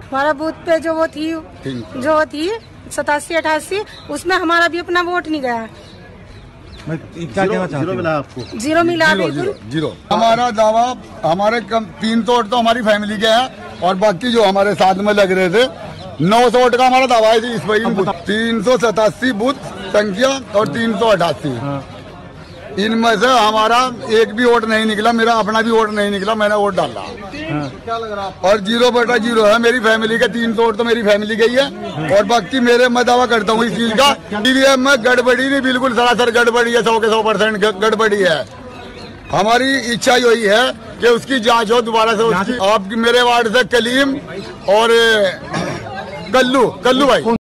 हमारा बूथ पे जो वो थी 87-88 उसमें हमारा भी अपना वोट नहीं गया। क्या कहना चाहते हो? मिला आपको? जीरो मिला, जीरो। हमारा दावा हमारे 300 वोट तो हमारी फैमिली के हैं और बाकी जो हमारे साथ में लग रहे थे 900 वोट का हमारा दावा है इस पर। 387 बूथ संख्या और 388 इनमें से हमारा एक भी वोट नहीं निकला, मेरा अपना भी वोट नहीं निकला, मैंने वोट डाला। क्या लग रहा है? और 0/0 है मेरी फैमिली के। 300 वोट तो मेरी फैमिली गई है और बाकी मेरे मैं दावा करता हूँ इस चीज का EVM में गड़बड़ी नहीं, बिल्कुल सरासर गड़बड़ी है, 100 के 100% गड़बड़ी है। हमारी इच्छा यही है कि उसकी जांच हो दोबारा से। आपकी मेरे वार्ड से कलीम और कल्लू भाई।